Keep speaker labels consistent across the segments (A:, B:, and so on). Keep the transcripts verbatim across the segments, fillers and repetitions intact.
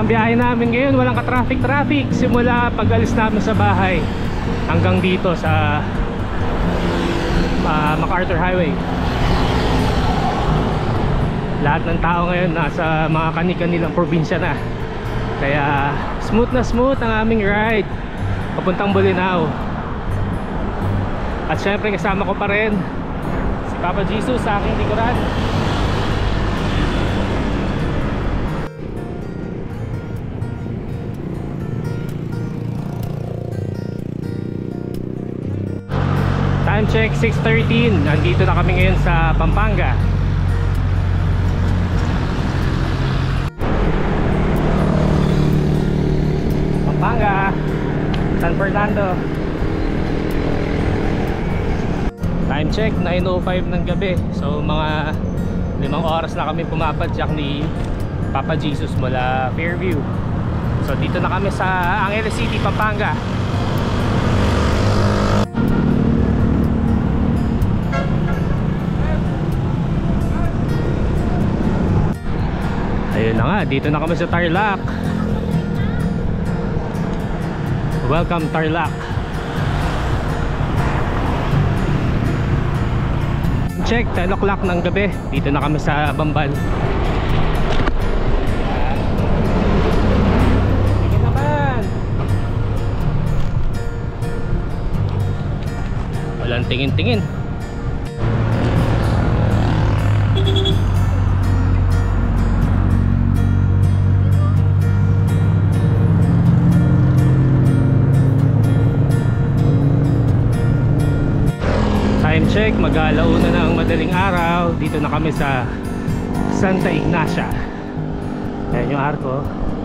A: ang biyahe namin ngayon, walang ka-traffic-traffic simula pag-alis namin sa bahay hanggang dito sa uh, MacArthur Highway. Lahat ng tao ngayon nasa mga kani-kanilang probinsya na, kaya smooth na smooth ang aming ride papuntang Bolinao. At syempre kasama ko pa rin si Papa Jesus sa aking likuran. Time check six thirteen. Nandito na kami ngayon sa Pampanga. Pampanga, San Fernando. Time check nine oh five ng gabi. So mga limang oras na kami pumapadyak ni Papa Jesus mula Fairview. So dito na kami sa Angeles City, Pampanga. Ayun na nga, dito na kami sa Tarlac. Welcome Tarlac. Check, ten o'clock ng gabi. Dito na kami sa Bambal. Tingin naman. Walang tingin-tingin. Time check, mag-alauna na ang madaling araw. Dito na kami sa Santa Ignacia. Ayan yung arko.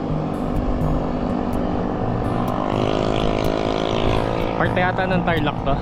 A: Parte yata ng Tarlac to.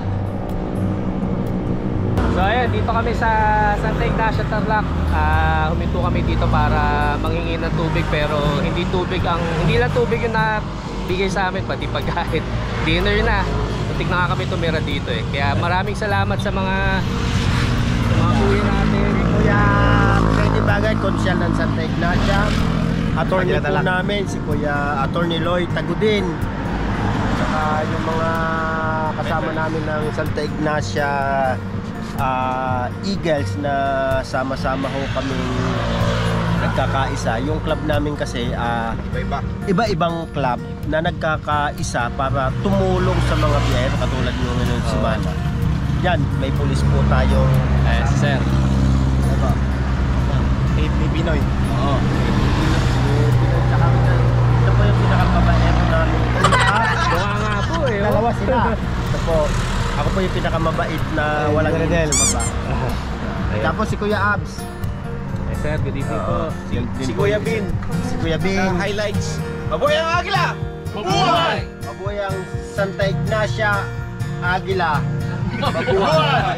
A: So ayan, dito kami sa Santa Ignacia, Tarlac. uh, Huminto kami dito para manghingi ng tubig, pero hindi tubig ang hindi lang tubig yung nabigay sa amin, pati pagkain. Dinner na. Muntik na nga kami tumira dito eh. Kaya maraming salamat sa mga sa mga kuya natin.
B: Kuya Freddy Bagay, konsyal ng Santa Ignacia. Attorney po namin si Kuya Attorney Lloyd Tagudin. Saka yung mga kasama namin ng Santa Ignacia uh, Eagles na sama-sama ho kaming nagkakaisa. Yung club namin kasi uh, iba-iba. Iba-ibang club na nagkakaisa para tumulong sa mga biyahero katulad nyo ngayon si Mana. Yan, may pulis po tayong
A: eh, si Sir.
B: Diba? Kate ni Pinoy. Oo. Tsaka ito po yung pinakamabaero namin.
A: Bunga nga po eh.
B: Dalawa sila. Ito po. Ako po yung pinakamabait na walang hilig sumaba. Tapos si Kuya Abs.
A: Eh Sir, good evening po.
B: Si, si Kuya Bin. Si Kuya Bin.
C: Highlights. Mabuhay ang Agila!
B: Mabuhay! Mabuhay ang Santa Ignacia Agila.
C: Mabuhay!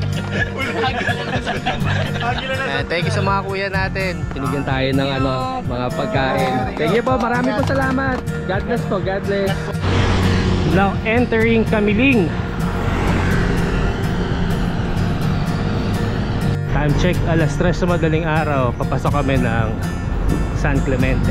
A: Eh, thank you sa mga kuya natin. Pinigyan tayo ng ano, mga pagkain. Thank you po, marami po salamat. God bless po, God bless. Now entering Kamiling. Time check, alas tres sa madaling araw. Papasok kami ng San Clemente.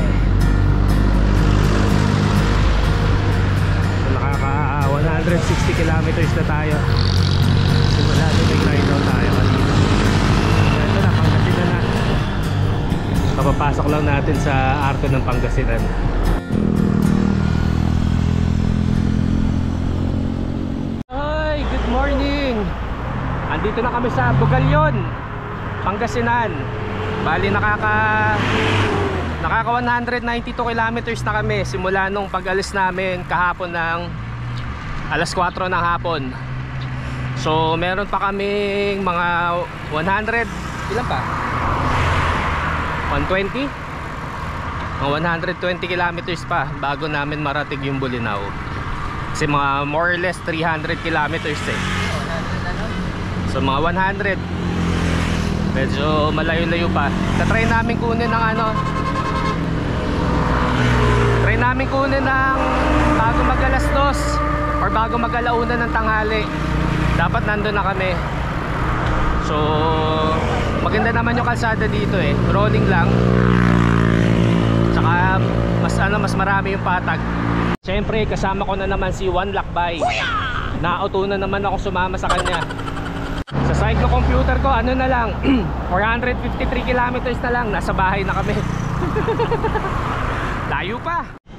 A: So, nakaka one hundred sixty kilometers na tayo. Simula nung nag-ride down tayo kanina. Ito na, Pangasinan na. Kapapasok lang natin sa arko ng Pangasinan. Hi, good morning. Andito na kami sa Bugalyon, Pangasinan. Bali nakaka nakaka one hundred ninety-two kilometers na kami simula nung pag-alis namin kahapon ng alas kwatro ng hapon. So meron pa kaming mga one hundred, ilan pa? one twenty? Mga one hundred twenty kilometers pa bago namin marating yung Bolinao. Kasi mga more or less three hundred kilometers eh. So mga one hundred. Medyo malayo-layo pa. Tatry namin kunin ng ano, try namin kunin ng bago mag alas dos or bago mag alauna ng tanghali. Dapat nandun na kami. So maganda naman yung kalsada dito eh, rolling lang. Tsaka mas ano mas marami yung patag. Siyempre kasama ko na naman si Juan Lakbay. Nauto na naman ako sumama sa kanya. Sa cyclo computer ko ano na lang four hundred fifty-three kilometers na lang, nasa bahay na kami. Layo pa.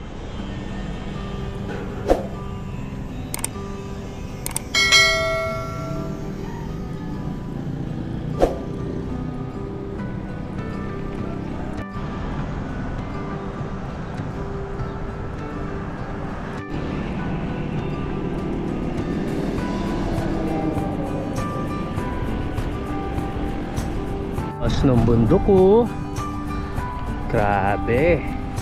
A: As ng bundok ko. Grabe.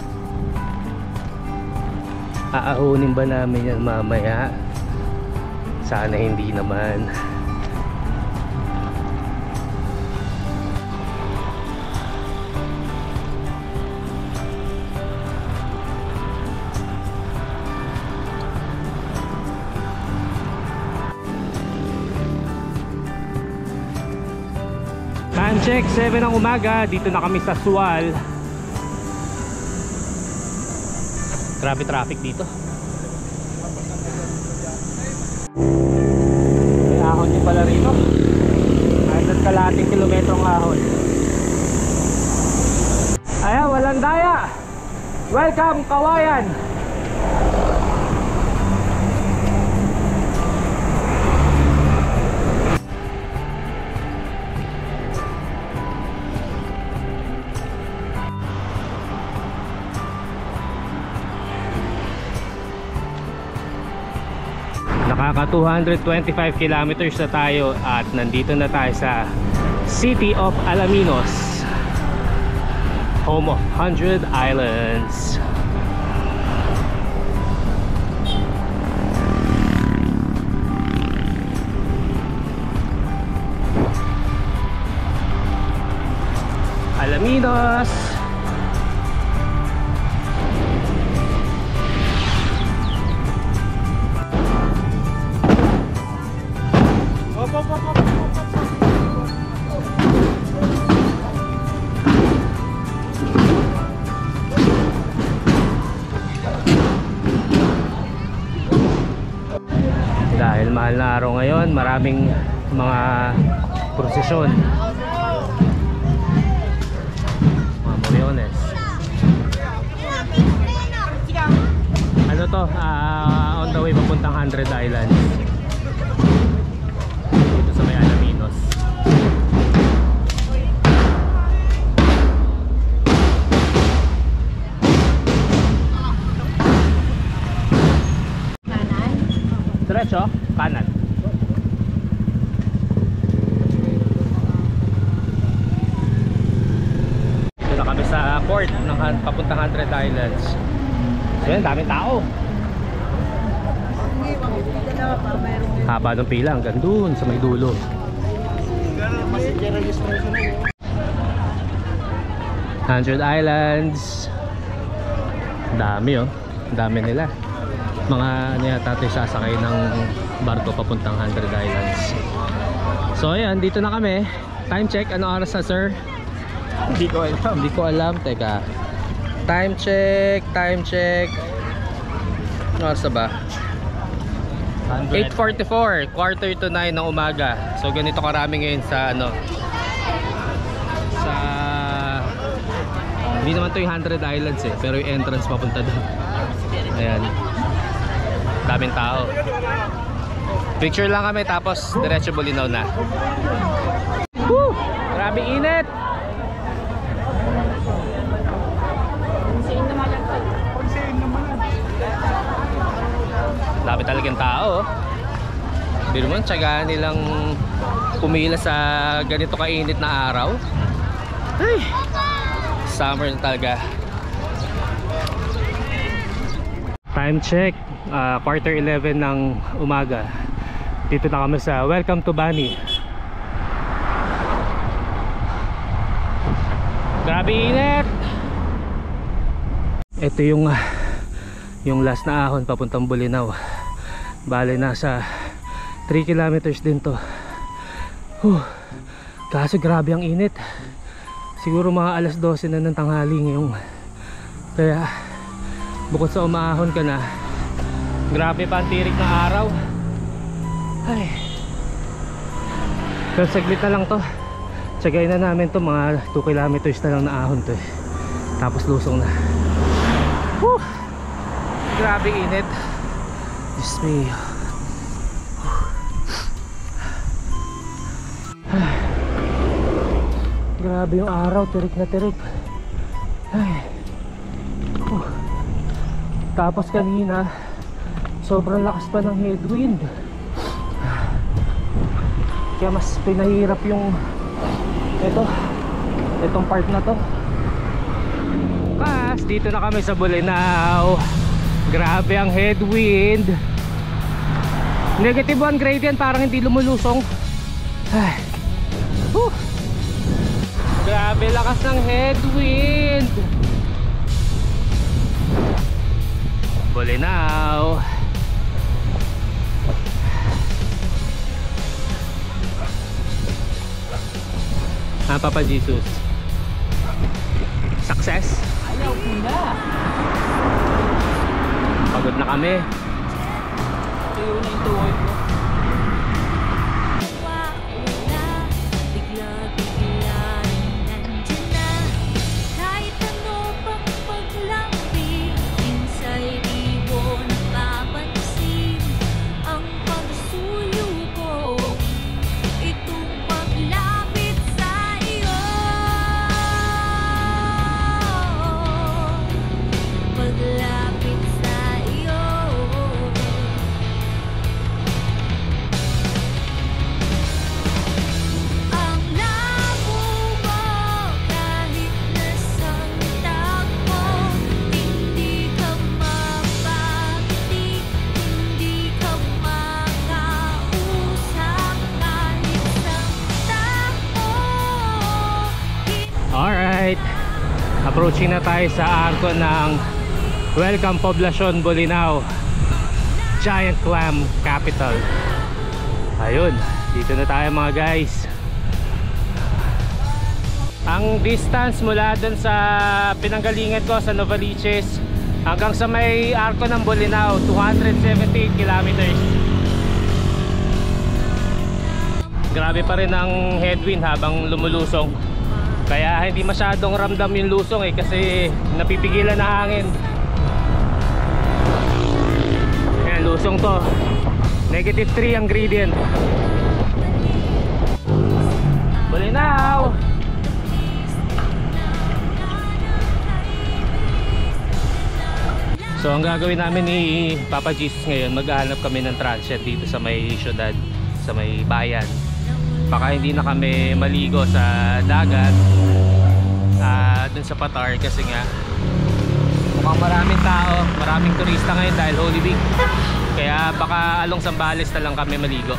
A: Aahunin ba namin yan mamaya? Sana hindi naman. Time check, seven ng umaga. Dito na kami sa Sual. Grabe traffic dito. May ahon din pala rito. Kahit at kalating kilometrong ahon. Ayan, walang daya. Welcome, Kawayan. Nakaka two hundred twenty-five kilometers na tayo at nandito na tayo sa City of Alaminos, home of one hundred Islands. Alaminos. Dahil mahal na araw ngayon, maraming mga prosesyon, mga moriones. Ano to? Uh, on the way papuntang one hundred Islands. Dito sa may Alaminos. Diretso, kanan. Dito na kami sa port ng papuntang one hundred Islands. So yan, daming tao. Haba ng pila hanggang dun sa may dulo. one hundred Islands. Dami oh. Dami nila. Mga ano yata tayo sasakay ng barko papuntang one hundred Islands. So ayan, dito na kami. Time check, ano oras na sir?
C: Hindi ko alam.
A: Hindi ko alam, teka. Time check, time check. Ano oras na ba? eight forty-four, quarter to nine ng umaga. So ganito karami ngayon sa ano, sa hindi naman to yung one hundred Islands eh, pero yung entrance papunta doon. Ayan, daming tao. Picture lang kami tapos diretso Bulinaw na. Woo! Grabe init. Dami talagang tao. Pero man, tsagaan nilang pumila sa ganito kainit na araw. Ay, summer na talaga. Time check, uh, quarter eleven ng umaga. Dito na kami sa Welcome to Bani. Grabe init. Ito yung uh, yung last na ahon papuntang Bulinaw. Bale nasa three kilometers din to. Huh. Kaso grabe ang init. Siguro mga alas dose na ng tanghali ngayong Kaya bukod sa umahon ka na, grabe pa ang tirik ng araw. Ay, pero saglit na lang to. Tsagayin na namin to, mga two kilometers na lang na ahon to eh. Tapos lusong na. Whew! Grabe init. Diyos me. Grabe yung araw, tirik na tirik. Ay. Uh. Tapos kanina sobrang lakas pa ng headwind, kaya mas pinahirap yung ito, itong part na to. Kas, dito na kami sa Bolinao. Grabe ang headwind. Negative one gradient, parang hindi lumulusong. Ay. Uh. Grabe lakas ng headwind. Bolinao. Ah, Papa Jesus. Success?
C: Ayaw ko na.
A: Pagod na kami.
C: Tuyo na yung tuhod ko.
A: Alright, approaching na tayo sa arko ng Welcome Poblacion Bolinao, Giant Clam Capital. Ayun, dito na tayo mga guys. Ang distance mula dun sa pinanggalingan ko sa Novaliches hanggang sa may arko ng Bolinao, two hundred seventy-eight kilometers. Grabe pa rin ang headwind habang lumulusong. Kaya hindi masyadong ramdam yung lusong eh, kasi napipigilan na hangin. Ayan, lusong to. Negative three ang gradient. Bolinao! So ang gagawin namin ni Papa Jesus ngayon, maghahanap kami ng transient dito sa may syudad, sa may bayan. Baka hindi na kami maligo sa dagat, uh, dun sa Patar, kasi nga mukhang maraming tao, maraming turista ngayon dahil Holy Week. Kaya baka along Zambales na lang kami maligo.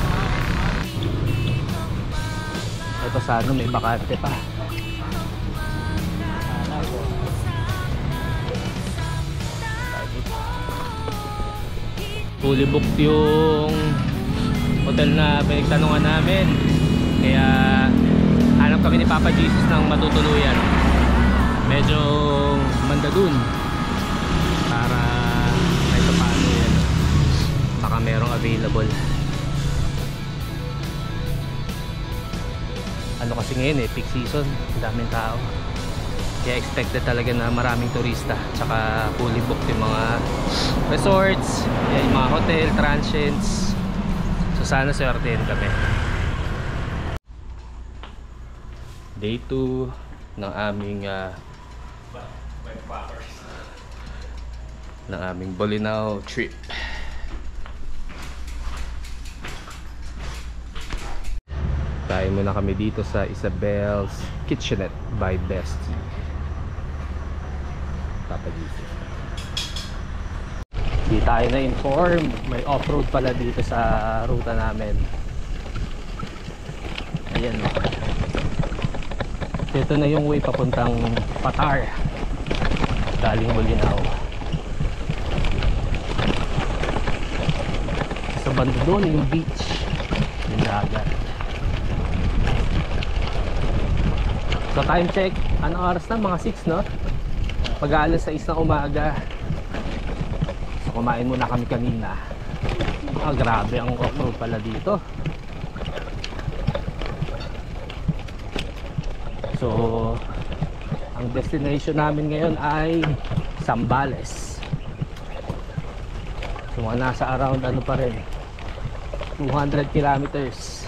A: Ito sa ano, may bakante pa. Fully booked yung hotel na pinagtanungan namin, kaya hanap kami ni Papa Jesus ng matutuluyan. Medyo manda dun para kahit paano yan, baka merong available. Ano kasi ngayon eh, peak season, daming tao, kaya expected talaga na maraming turista. Tsaka fully booked yung mga resorts, yung mga hotel, transients. Sana swertein kami. Day two ng aming uh, ng aming Bolinao trip. Tayo muna kami dito sa Isabel's Kitchenette by Bestie. Papa Jesus. Di tayo na-inform, may off-road pala dito sa ruta namin. Ayan o. Ito na yung way papuntang Patar, galing Bolinao. Sa banda doon yung beach, yung dagat. So time check, anong oras na? Mga six, no? Mag-aalas sais na umaga. So kumain muna kami kanina. Ah, grabe ang off-road pala dito. So ang destination namin ngayon ay Zambales. So mga nasa around ano pa rin, two hundred kilometers.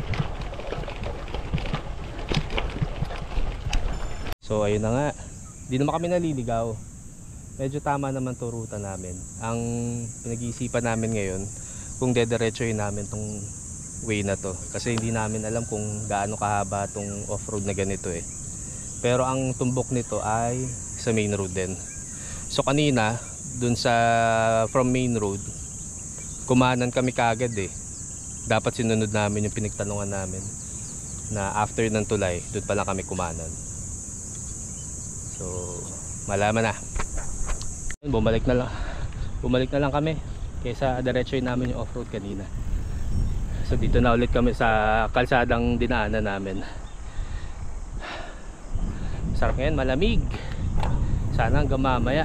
A: So ayun na nga, di naman kami naliligaw. Medyo tama naman to ruta namin. Ang pinag-iisipan namin ngayon kung dediretsohin namin tong way na to, kasi hindi namin alam kung gaano kahaba tong off-road na ganito eh. Pero ang tumbok nito ay sa main road din. So kanina dun sa from main road, kumanan kami kaagad eh. Dapat sinunod namin yung pinagtanungan namin na after ng tulay, dun pala kami kumanan. So malaman na. Bumalik na lang. Bumalik na lang kami kaysa diretsohin namin yung off-road kanina. So dito na ulit kami sa kalsadang dinaanan namin. Sarap ngayon, malamig. Sana hanggang mamaya.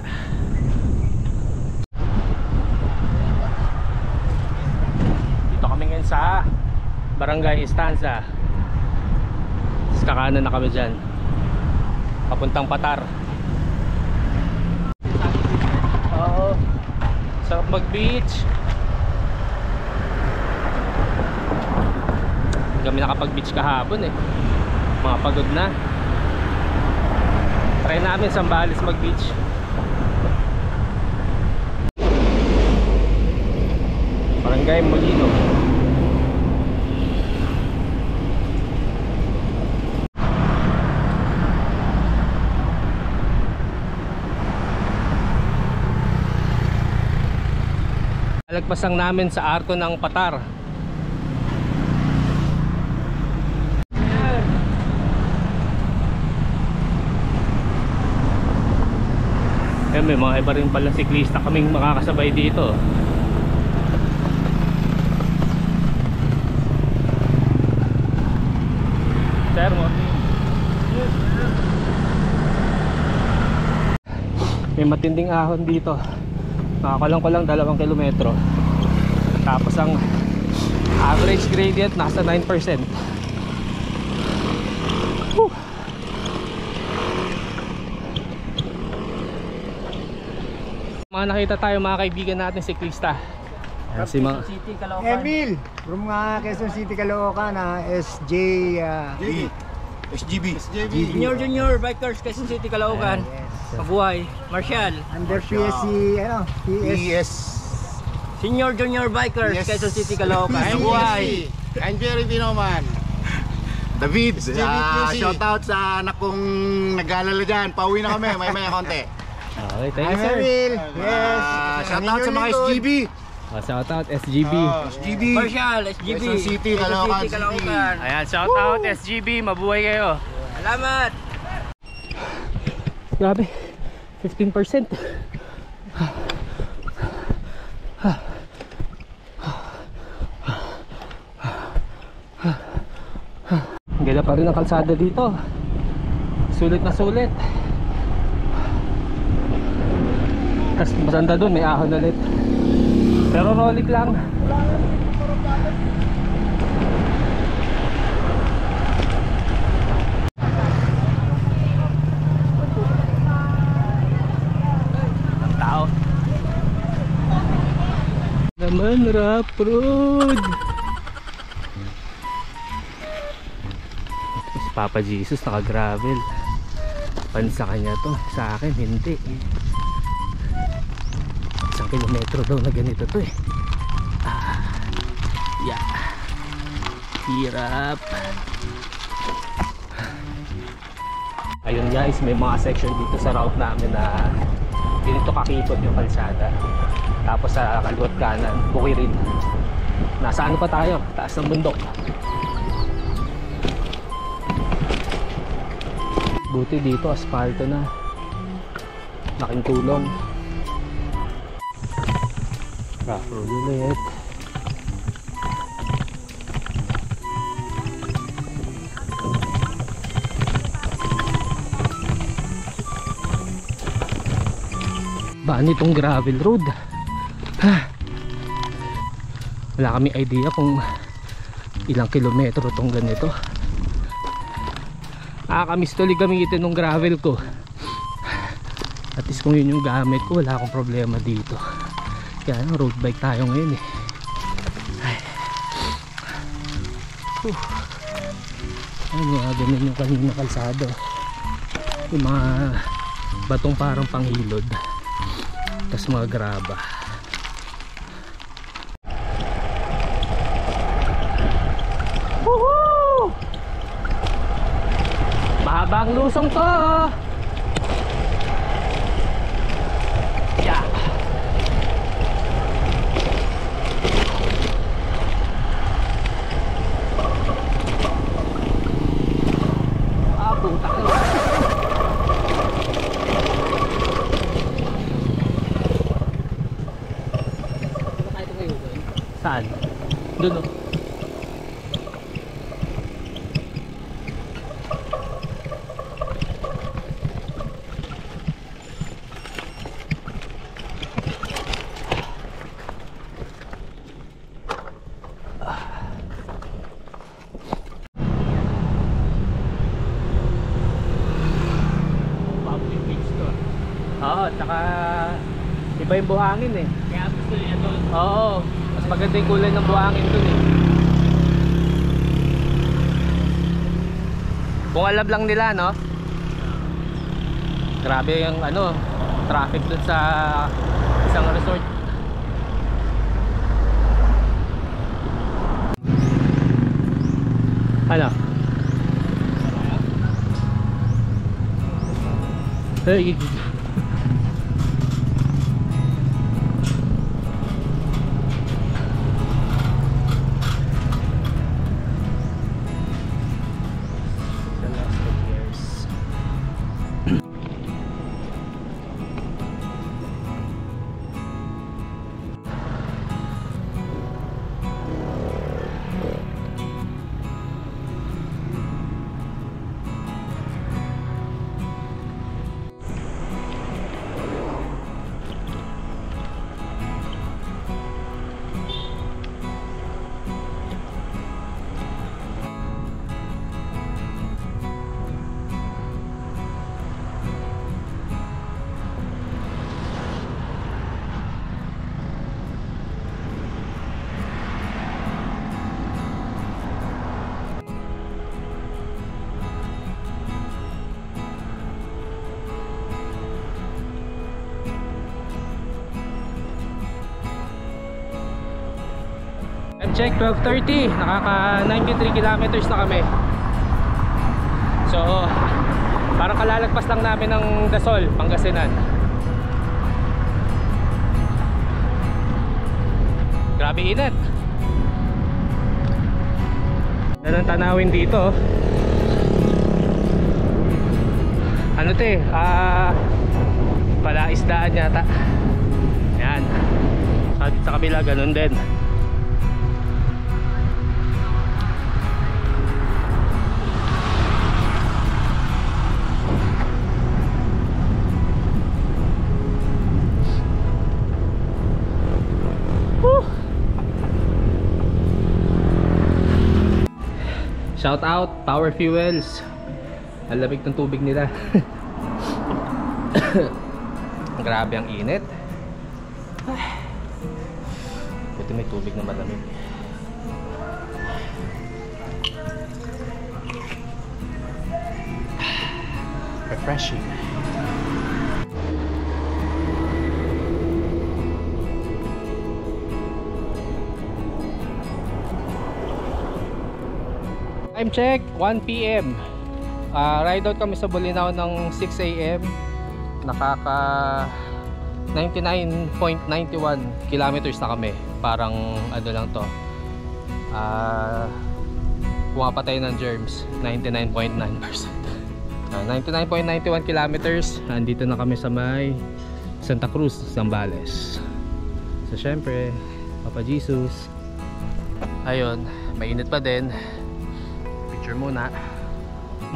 A: Dito kami ngayon sa Barangay Estancia. Tapos kakanan na kami dyan, papuntang Patar. Oo, sarap mag beach. Kami nakapag beach kahapon eh, mga pagod na. Try namin Zambales mag beach. Barangay Molino. Alagpasang namin sa arko ng Patar. Eh, may mga iba rin pala siklista kaming makakasabay dito. Sir, morning. May matinding ahon dito. Nakakulang ko lang dalawang kilometro. Tapos ang average gradient nasa nine percent. Whew. Mga nakita tayo mga kaibigan natin siklista. Ayan, si mga
C: City, Caloocan.
D: Emil from uh, Quezon City, Caloocan, uh, S J uh,
B: S G B.
C: Junior Junior Bikers, Quezon City, Caloocan.
D: yes.
C: Mabuhay. Marshall.
D: under P S C, ano, P S.
C: Senior Junior Bikers,
B: Yes.
C: Quezon City, Caloocan. Mabuhay.
B: I'm Jerry Pinoman. David, uh, shout out sa anak kong nag-aalala dyan. Pauwi na kami, may may konti.
A: Okay, thank you
D: I'm
A: sir.
D: Emil. Yes.
B: Uh, shout out sa mga S G B.
A: Oh, shout out S G B.
B: S G B.
C: Marshall, S G B.
B: Quezon City,
C: Quezon
B: Caloocan
C: City,
B: City.
C: Caloocan.
A: Ayan, shout out S G B, mabuhay kayo.
C: Salamat.
A: Grabe, fifteen percent. Ganda pa rin ang kalsada dito. Sulit na sulit. Tapos masanda dun, may ahon ulit. Pero rolik lang. Ang tao naman, rough road. Si Papa Jesus naka-gravel. Pansa kanya to, sa akin hindi. Isang kilometro daw na ganito to eh. Ah, yeah. Hirap. Ayun guys, may mga section dito sa route namin na ganito kakipot yung kalsada. Tapos sa kaliwat kanan, bukirin. Nasa ano pa tayo? Taas ng bundok. Buti dito, asfalto na. Laking tulong. Rough road ulit. haba nitong gravel road. Ha. Wala kaming idea kung ilang kilometro tong ganito. Nakakamiss tuloy gamitin ng gravel ko. At least kung yun yung gamit ko, wala akong problema dito. Kaya lang, road bike tayo ngayon eh. Ay. Uh. Ayun nga, ganun yung kanina kalsado. Yung mga batong parang panghilod. Tapos mga graba. Woohoo! Mahabang lusong to. Yeah. Ah, puta ka. Saan? Doon o. Oo, tsaka iba yung buhangin eh. Kaya gusto niya doon. Oo, mas maganda yung kulay ng buhangin doon eh. Kung alam lang nila, no? Grabe yung ano, traffic doon sa isang resort. Ano? Hey. Check, twelve thirty, nakaka ninety-three kilometers na kami. So parang kalalagpas lang namin ng Dasol, Pangasinan. Grabe init. Yan ang tanawin dito. Ano te, ah, palaisdaan yata. Yan. Sa, sa kabila ganun din. Shout out Power Fuels. Ang lamig ng tubig nila. Grabe ang init. Buti may tubig na malamig. Refreshing. Time check, one P M uh, Ride out kami sa Bolinao ng six A M Nakaka ninety-nine point nine one kilometers na kami. Parang ano lang to, uh, pumapatay ng germs, ninety-nine point nine percent. uh, ninety-nine point nine one kilometers. Andito na kami sa may Santa Cruz, Zambales. So syempre Papa Jesus. Ayun, mainit pa din. Picture muna.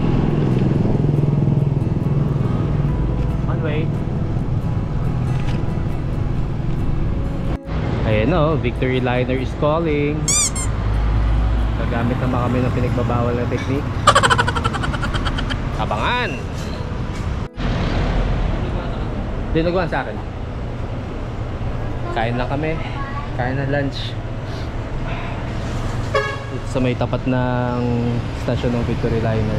A: One way. Ayan o, Victory Liner is calling. Gagamit naman kami ng pinagbabawal na technique. Abangan! Dinuguan sa akin. Kain lang kami. Kain na lunch. Dito sa may tapat ng stasyon ng Victory Liner.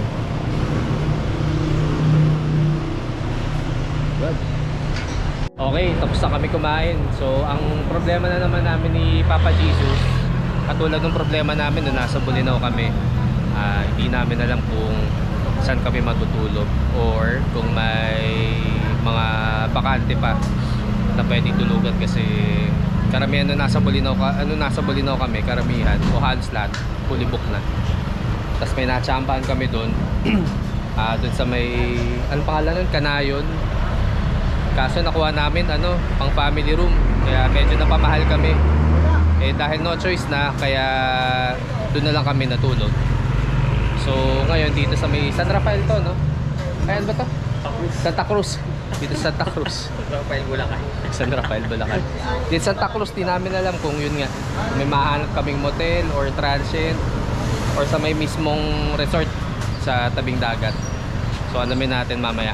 A: Good. Okay, tapos na kami kumain. So, ang problema na naman namin ni Papa Jesus, katulad ng problema namin na nasa Bolinao kami, uh, hindi namin alam kung saan kami matutulog or kung may mga bakante pa na pwedeng tulugan kasi karamihan na nasa Bolinao, ano nasa Bolinao kami, karamihan o halos lahat, fully book na. Tapos may natsambahan kami doon, uh, doon sa may, ano pangalan nun? Kanayon. Kaso nakuha namin ano, pang family room. Kaya medyo napamahal kami. Eh dahil no choice na, kaya doon na lang kami natulog. So ngayon dito sa may San Rafael to, no? Ayan ba to? Santa Cruz. Dito sa Santa Cruz.
C: San Rafael, Bulacan.
A: San Rafael, Bulacan. Dito sa Santa Cruz, di namin alam kung yun nga. May mahanap kaming motel or transient or sa may mismong resort sa tabing dagat. So alamin natin mamaya.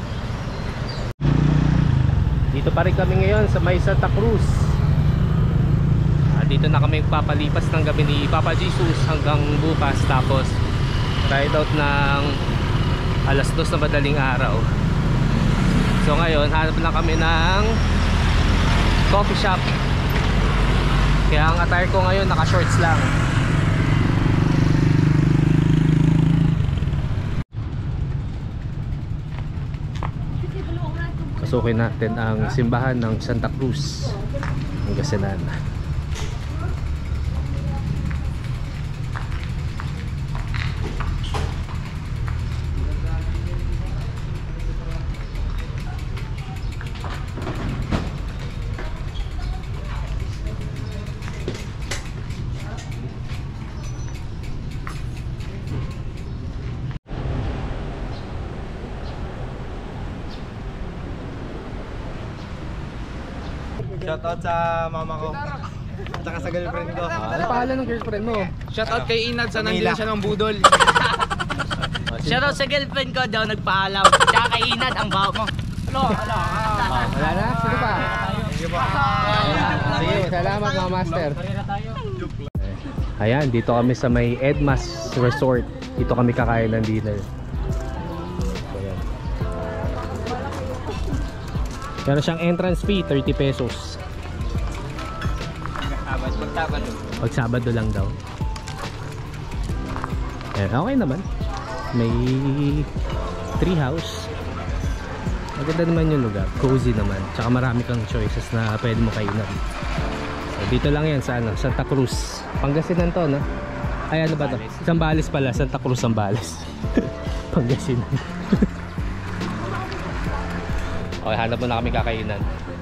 A: Dito pa rin kami ngayon sa may Santa Cruz. Ah, dito na kami papalipas ng gabi ni Papa Jesus hanggang bukas. Tapos ride out ng alas dos na madaling araw. So ngayon hanap na kami ng coffee shop. Kaya ang attire ko ngayon naka shorts lang. Pasukin natin ang simbahan ng Santa Cruz, Pangasinan.
E: Shoutout sa mama ko. At saka sa girlfriend ko.
A: Ah, ano pangalan ng girlfriend mo?
C: Shoutout kay Inad sa nandiyan siya ng budol.
F: Shoutout sa girlfriend ko daw nagpaalam. Tsaka kay Inad ang baho mo. Ano? Ano?
A: Ah, wala na? Sino pa?
E: Sige po.
A: Sige, salamat mga master. Ayan, dito kami sa may Edmas Resort. Dito kami kakain ng dinner. Ayan. Meron siyang entrance fee, thirty pesos.
C: Pag-Sabado.
A: Pag Sabado lang daw. Ayan, okay naman. May tree house. Maganda naman yung lugar. Cozy naman. Tsaka marami kang choices na pwede mo kainan. So, dito lang yan sa ano, Santa Cruz. Pangasinan to, no? Ay, ano ba to? Zambales pala. Santa Cruz, Zambales. Pangasinan. Okay, hanap mo na kami kakainan.